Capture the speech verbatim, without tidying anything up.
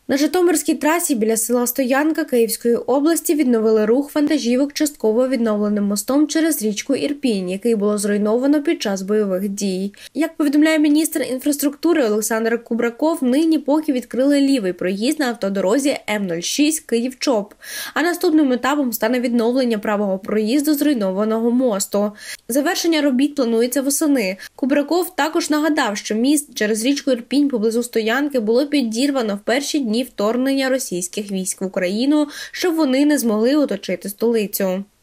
На Житомирській трасі біля села Стоянка Київської області відновили рух вантажівок частково відновленим мостом через річку Ірпінь, який було зруйновано під час бойових дій. Як повідомляє міністр інфраструктури Олександр Кубраков, нині поки відкрили лівий проїзд на автодорозі М нуль шість Київ-Чоп, а наступним етапом стане відновлення правого проїзду зруйнованого мосту. Завершення робіт планується восени. Кубраков також нагадав, що міст через річку Ірпінь поблизу Стоянки було підірвано в перші дні вторгнення російських військ в Україну, щоб вони не змогли оточити столицю.